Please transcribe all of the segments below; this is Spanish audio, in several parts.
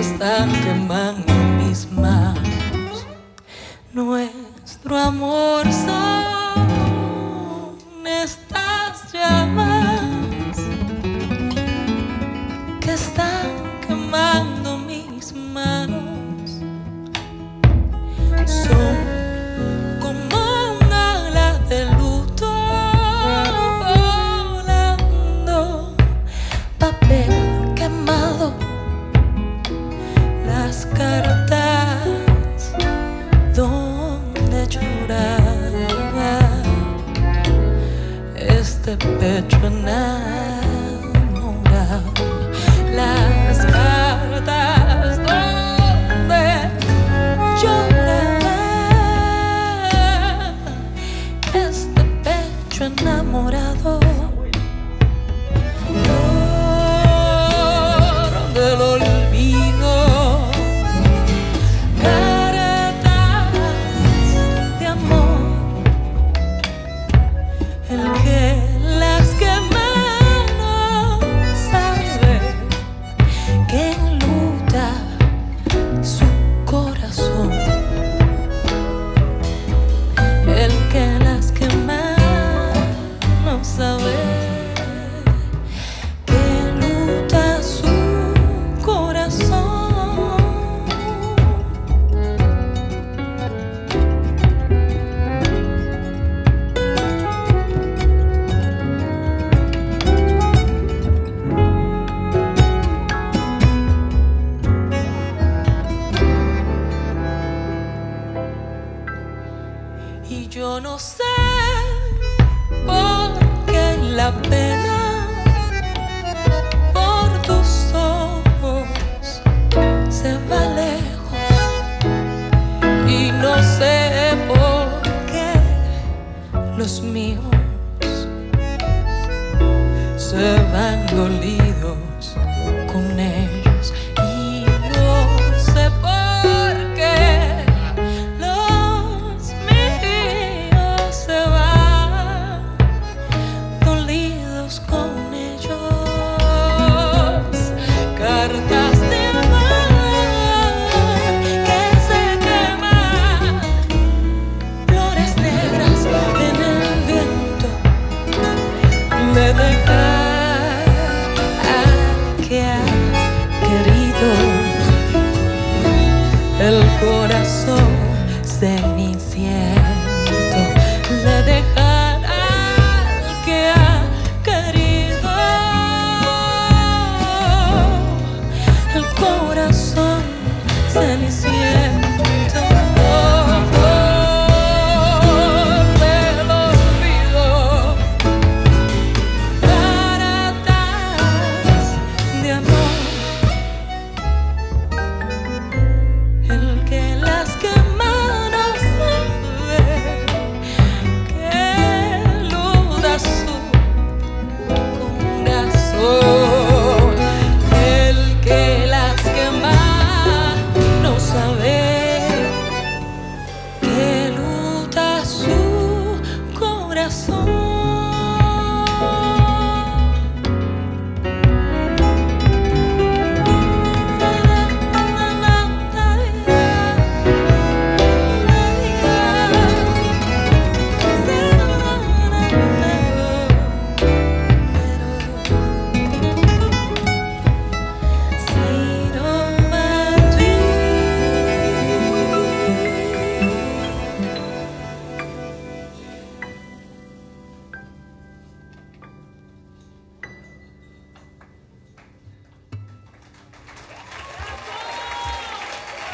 están quemando mis manos. Nuestro amor son estas llamas que están quemando mis manos. Son como un ala de luto volando, papel quemado, las cartas donde lloraba este pecho enamorado, las cartas donde lloraba este pecho enamorado. Del olvido, cartas de amor, el que las quema no sabe que enluta su corazón. El que las quema no sabe y yo no sé por qué la pena por tus ojos se va lejos, y no sé por qué los míos se van dolidos con ellos, y no sé por qué con ellos. Cartas de amor que se queman, flores negras en el viento, de dejar al que ha querido el corazón ceniciento, de dejar al que ha corazón ceniciento, del olvido, cartas de amor, el que las quema no sabe que eluda su corazón.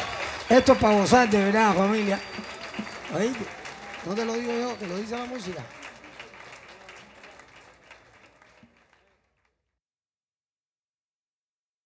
Esto es para gozar de verdad, familia. ¿Oíste? No te lo digo yo, que lo dice la música.